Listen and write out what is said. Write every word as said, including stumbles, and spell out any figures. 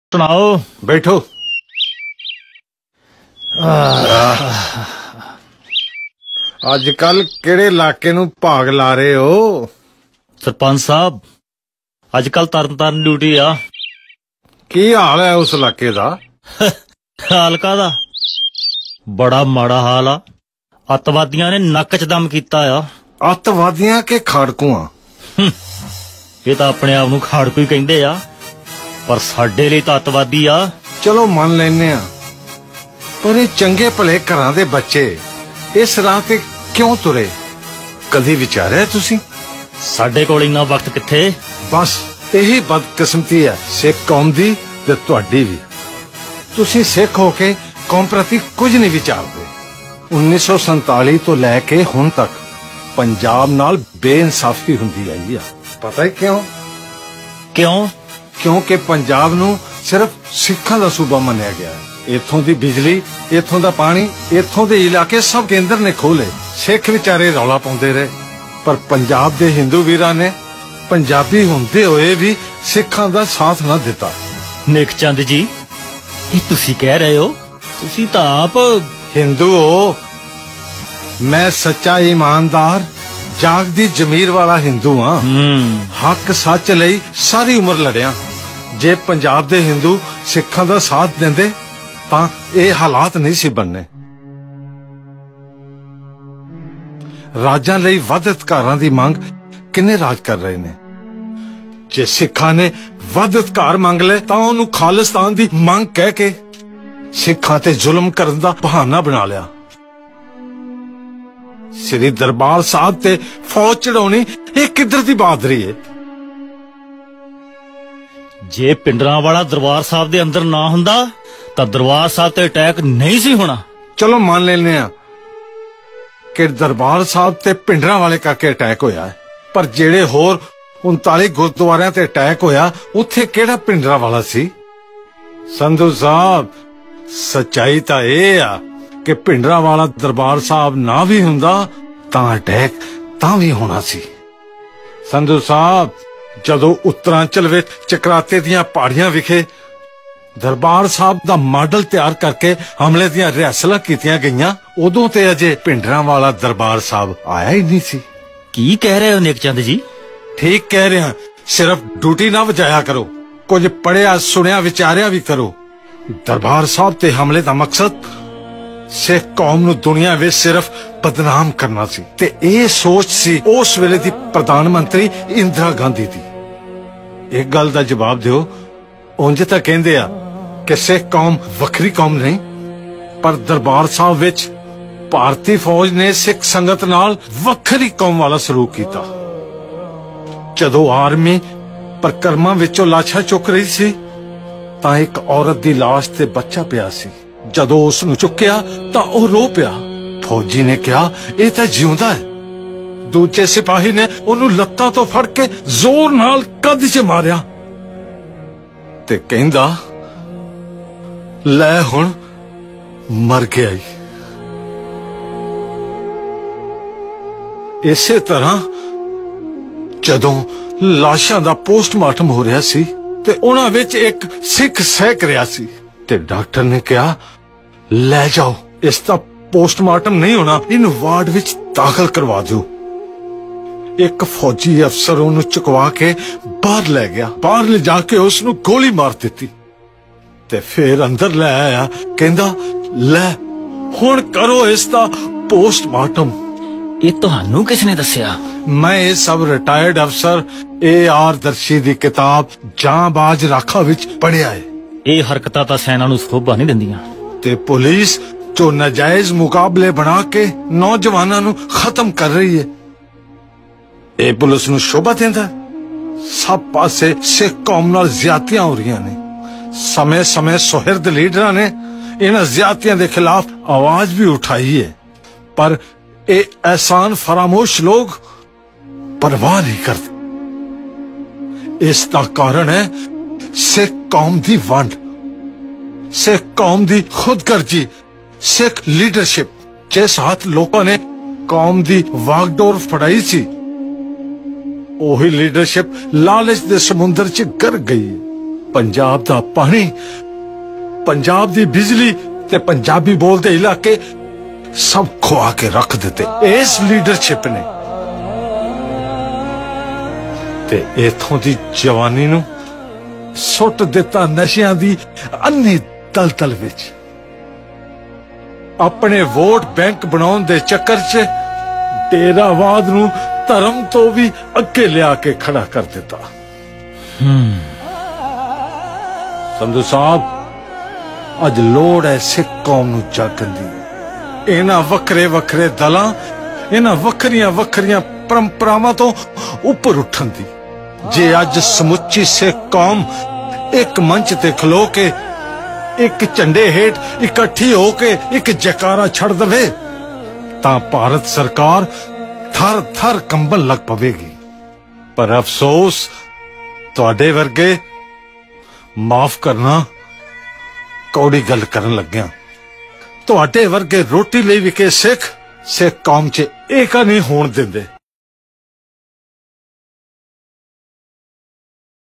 सुनाओ। बैठो। अजकल केड़े इलाके नू भाग ला रहे हो? सरपंच साहब अजकल तरन तारण ड्यूटी आ। की हाल है उस इलाके दा? हाल कादा बड़ा माड़ा हाल आ। अतवादियां ने नक च दम कीता आ। अतवादियां के खाड़कुआं? ये तो अपने आप नू खाड़कू ही कहंदे आ, पर साडे लई तां अतवादी आ। चलो मन लेने आ, पर ये चंगे भले घरां दे बच्चे इस राह ते क्यों तुरे? कदी विचारिया तुसी? साडे कोल इन्ना वक्त किथे। बस यही बदकिस्मती है सिख कौम दी ते तुहाडी भी। तुसी सिख होके कौम प्रति कुछ नहीं विचारते। उन्नीस सौ संताली तो लैके हुण तक पंजाब नाल बेइंसाफी हुंदी आई है। पता है क्यों? क्यों? क्योंकि पंजाब नू सिर्फ सिखां दा सूबा मन्निया गया है। इत्थों दी बिजली, इत्थों दा पानी, इत्थों दे इलाके सब केंद्र ने खोले। सिख विचारे रौला पाउंदे रहे, पर पंजाब दे हिंदू वीरां ने पंजाबी हुंदे होए भी सिखां दा साथ ना दिता। नेक चंद जी ये तुसी कह रहे हो? तुसी तां आप हिंदू हो, मैं सच्चा ईमानदार जागदी जमीर वाला हिंदू हाँ। हक सच लई सारी उम्र लड़िया। जे पंजाब दे हिंदू सिखां दा साथ देंदे तां ये हालात नहीं सी बनने। राजां लई वध अधिकारां दी मंग किन्ने राज कर रहे ने? जे सिखां ने वध अधिकार मंग ले तां ओनू खालिस्तान दी मंग कह के सिखां ते जुल्म करन दा बहाना बना लिया। श्री दरबार साहब ते फौज चढ़ाउणी ये किधर दी बहादरी है? जे पिंडरां वाला दरबार साहब दे अंदर ना हुंदा तां दरबार साहब ते अटैक नहीं सी होना। चलो मान लेने आ कि दरबार साहब ते पिंडरां वाले करके अटैक होया है, पर जेड़े होर उनताली गुरुद्वारियां ते अटैक होया उत्थे केड़ा पिंडरां वाला सी? संधू साहब सच्चाई तां एह आ कि पिंडरां वाला दरबार साहब ना भी हुंदा तां अटैक तां भी होना सी। संधू साहब जदों उत्तरांचल विच चक्राते दियां पहाड़ियां विखे दरबार साहब दा मॉडल तैयार करके हमले दियां रिहर्सलां कीतियां गईयां, उदों ते अजे पिंडरां वाला दरबार साहब आया ही नहीं सी। की कह रहे हो नेक चंद जी? ठीक कह रहे हैं। सिर्फ ड्यूटी ना वजाया करो, कुछ पढ़िया सुनिया विचारिया भी करो। दरबार साहब ते हमले दा मकसद सिख कौम नू दुनिया विच सिर्फ बदनाम करना सी ते ए सोच सी उस वेले दी प्रधानमंत्री इंदिरा गांधी दी। एक गल दा जवाब दियो, उंज तां कहंदे आ कि सिख कौम वखरी कौम नहीं, पर दरबार साहब विच भारतीय फौज ने सिख संगत नाल वखरी कौम वाला सलूक कीता। जदों आर्मी परिक्रमा विचों लाशां चुक रही सी तां एक औरत दी लाश ते बच्चा पिया सी। जदों उसनू चुक्या तां ओह रो पिया। फौजी ने कहा यह तां जिउंदा है। दूजे सिपाही ने ओनू लत्तां तो फड़ के जोर नाल कद च मारिया ते कहंदा लै हुण मर गया। इसे तरह जदों लाशां दा पोस्टमार्टम हो रहा सी ते उन्हां विच एक सिख सहक रहा सी ते डॉक्टर ने कहा ले जाओ, इसका पोस्टमार्टम नहीं होना, इन वार्ड विच दाखिल करवा दो। एक फौजी अफसर उन्हें चुकवा के बाहर ले गया। बाहर ले जाके उसनू गोली मार दी ते फिर अंदर ले आया। कहंदा ले हुण करो इसका पोस्टमार्टम। ये तुहानू किसने दस्या? मैं ये सब रिटायर्ड अफसर ए आर दर्शी दी किताब जांबाज राखा विच पढ़िया है। ये हरकतां तां सेना नू शोभा नहीं दिंदियां ते पुलिस जो नाजायज मुकाबले बना के नौजवानों नू खत्म कर रही है, ए पुलिस नू शोभा देंदा? सब पासे सिख कौम नाल ज्यादतियां हो रही ने। समय समय सुहिर्द लीडरां ने इन्हां ज्यादतियां दे खिलाफ आवाज भी उठाई है, पर ए एहसान फरामोश लोग परवाह नहीं करते। इसका कारण है सिख कौम दी वंड, सिख कौम दी खुदगर्जी, सिख लीडरशिप। जिस हाथ लोगों ने कौम दी वागडोर फड़ाई सी ओही लीडरशिप लालच दे समुंदर च गर गई है। पंजाब दा पानी, पंजाब दी बिजली ते पंजाबी बोलते इलाके सब खुआ के रख दिते इस लीडरशिप ने। ते इथों दी जवानी नू सुट दिता नशियां दी अन्नी दलदल विच। अपने वोट बैंक बनाउण दे चक्कर च डेरावाद नू धर्म तो भी अगे लिया के खड़ा कर दिता। संधू साहब, अज लोड़ है सिख कौम नू जागण दी। इन्हां वखरे वखरे दलां, इन्हां वखरियां वखरियां परंपरावां तो उपर उठण दी। जे अज समुची सिख कौम एक मंच ते खलो के एक झंडे हेठ इकट्ठी होके एक जयकारा छड़ दवे तां भारत सरकार थर थर कंबन लग पवेगी। पर अफसोस तुहाडे वर्गे माफ करना कौड़ी गल करन लग्या। तुहाडे वर्गे रोटी लई विके सिख सिख कौम च एका नहीं होण दिंदे।